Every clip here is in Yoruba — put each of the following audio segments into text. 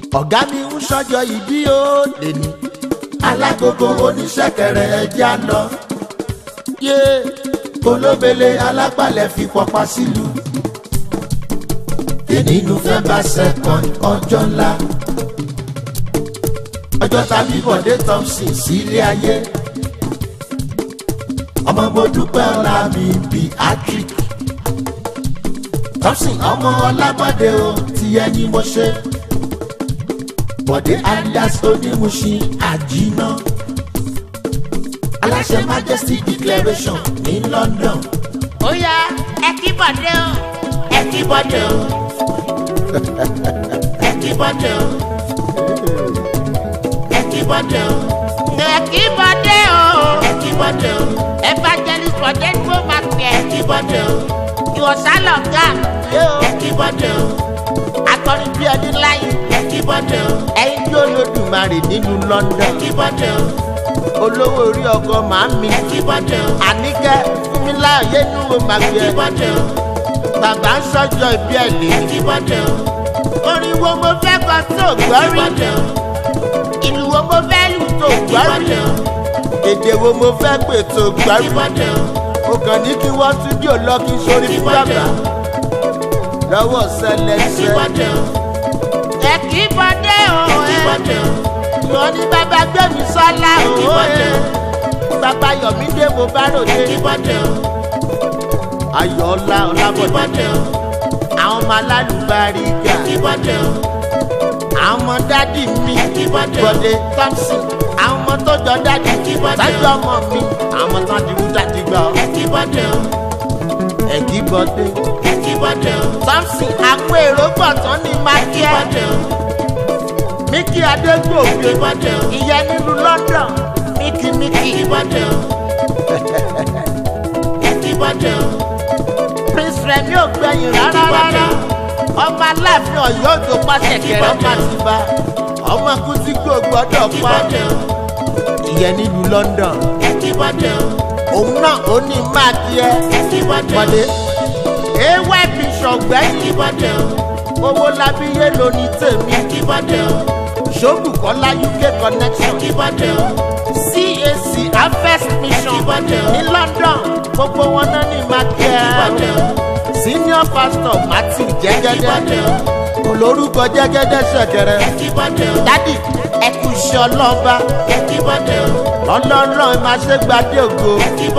ọ̀gá mi ń ṣọjọ́ ìbí ó lè ní alágogo oníṣẹ́kẹ̀rẹ̀ ẹja lọ yé kólóbele alápàlẹ̀ fi pọpá sílùú èní November 2nd ọjọ́ ńlá ọjọ́ tàbí Bọ̀dé Thompson sílé ayé ọmọ mo dúpẹ́ ọlá mi bí Patrick Thompson ọmọ Ọlábọ̀dé o ti ẹni mo ṣe Bọ̀dé alias Onímùṣin Àjínà aláṣẹ Majesty Declaration ní London. Ó yá ẹ kí Bọ̀dé o. Ẹ kí Bọ̀dé o. Ẹ kí Bọ̀dé o. Ẹ kí Bọ̀dé o. Ẹ kí Bọ̀dé o. Ẹ kí Bọ̀dé o. Evangelist Bọ̀dé tó máa pè é. Ẹ kí Bọ̀dé o. Ìwọ̀sálọ̀ gà. Ẹ kí Bọ̀dé o. Akọrin bí ọdún láyé. Ẹ kí Bọ̀dé o. Ẹyin tó lódùmarè nínú London. Ẹ kí Bọ̀dé o. Olówó orí ọkọ màámi. Ẹ kí Bọ̀dé o. Àníkẹ́ Fúnmiláyọ̀ Yénúwó máa Ẹ gbé kí ẹ. Bọ̀dé o. Bàbá ń sọ́jọ́ ìbí ẹ̀ lé. Ẹ kí Bọ̀dé o. Orin wo mo fẹ́ kọ tó gbọ́ rí? Ìlú wo mo fẹ́ lù tó gbọ́ rí? Èdè wo mo fẹ́ pè tó gbọ́ rí? O kàn ní kí wọ́n tún dí òlọ́kí sórí fún bàbá. Lọ́wọ́ sẹlẹ̀sẹ̀. Ẹ kí Bọ̀dé o ẹ. Mo ní bàbá Gbémi Sọ́lá o ẹ. Bàbá Yọ̀mídé mo bá ròde. Ayọ̀ ọlá Ọlábọ̀dé. Àwọn ọmọ alálùbáríkà. Àwọn ọmọ dádì mi. Bọ̀dé Thompson. Àwọn ọmọ tó jọ dádì. Tájú ọmọ mi. Àwọn ọmọ tán ti wú dádì gbà ọ́. Ẹ kí Bọ̀dé. Thompson àpò èrò pọ̀ tán ní mákíá. Míkí Adégbòkè. Ìyẹn nílùú London. Míkí. Prince Remi ò gbẹ̀yìn rárá. Ọmọ Aláàfin Ọ̀yọ́ òjò pàṣẹ kẹrẹ ọmọ àtibá. Ọmọ Kútíkù gbọ́dọ̀ pa. Ìyẹn nílùú London. Òun náà ó ní máàkì ẹ. Bọ̀dé. Ewé Bishop gbẹ̀yìn. Owó labíyé ló ní tèmi. Ṣòbùkọ́lá UK connection. CAC Harvest Mission ní London. Gbogbo wọn náà ní máàkì ẹ. Senior pastor Martin Jẹ́gẹ́dẹ́. Olórúkọ Jẹ́gẹ́dẹ́ ṣẹ̀kẹ̀rẹ̀. Dádì ẹkú iṣẹ́ ọlọ́ba. Ọlọ́run máa ṣe gbadé ògo.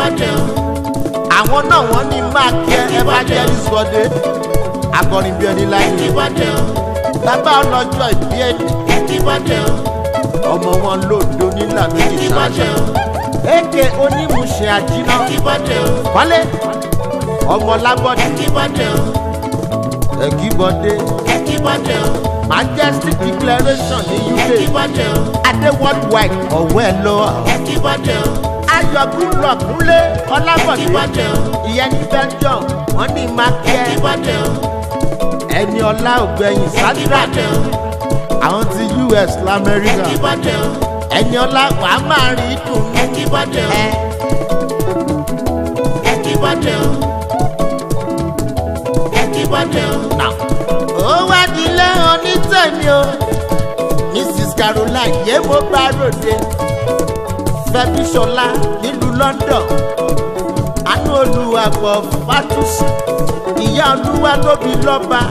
Àwọn náà wọ́n ní máàkì Evangelist Bọ̀dé. Akọrin bí ẹni láyé. Bàbá ọlọ́jọ́ ìbí ẹni. Ọmọ wọn lòdò nílà méjì sáájú. Èké Onímùṣin Àjínà. Wálé ọmọ Lábọ̀dé. Ẹ kí Bọ̀dé. Majesty Declaration ní UK. Adé worldwide ọ̀wọ́ ẹ̀ lọ́wọ́. Ayọ̀ Goodluck Kúnlé Ọlábọ̀dé. Ìyẹn ní Belgium wọ́n ní mákẹ́. Ẹni ọlá ògbẹ̀yìn Sandra. Àwọn ti US l'Amẹ́ríkà. Ẹni ọlá wàá máa rí dùn ní. Now, ó wá dilé onítẹ̀mí o. Mrs Caroline yé mo bá ròde. Fẹ́mi Ṣọlá nílùú London. Àánú Olúwapọ̀ Fátúsì. Ìyá Olúwa tóbi lọ́ba.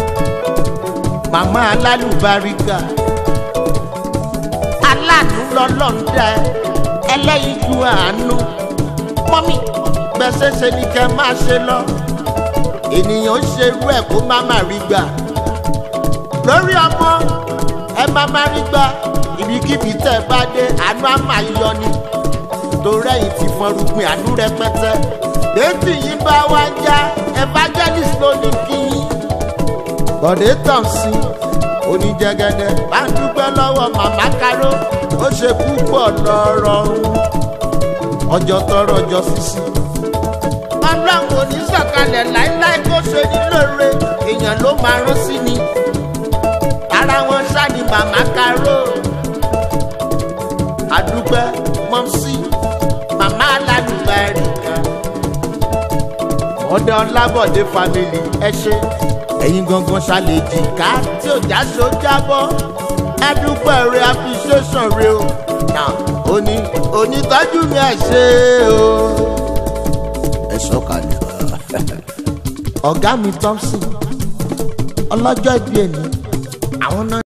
Màmá alálùbáríkà. Aláàánú lọ́lọ́ńdà. Ẹlẹ́yinjú àánú. Mọ́mí gbẹ̀sẹ̀sẹ̀ ni kẹ́ máa ṣe lọ. Ènìyàn ń ṣerú ẹ̀ kó má má rí gbà. Lórí ọmọ ẹ má má rí gbà. Ibikíbi tẹ́ ẹ bá dé àánú á máa yọ ni. Torí ẹ̀yìn ti fọrùgbìn àánú rẹpẹtẹ. Déètì yìí bá wá já Evangelist ló ní kí yín. Bọ̀dé Thompson oníjẹgẹdẹ bá ń dúpẹ́ lọ́wọ́ màmá Káró. Ó ṣe púpọ̀ lọ́rọ̀ọ́rùn. Ọjọ́ tọrọ ọjọ́ sísí. Ọlọ́run ò ní sọ̀kalẹ̀ láíláí kó ṣe ní lóore. Èèyàn ló máa rán sí ni. Ara wọn ṣá ni màmá Káró. Àdúpẹ́ mọ́mísí màmá alálùbáríkà. Ọ̀dọ̀ Ọlábọ̀dé family ẹ ṣé. Ẹ̀yin gangan ṣàlèjì ká tí ò já so jábọ́ adúpẹ́ rẹ appreciation rẹ o onítọ́jú mi ẹ̀ ṣe o. ẹ sọ̀kalẹ̀ ọ̀gá mi Thompson ọlọ́jọ́ ìbí ẹni àwọn náà.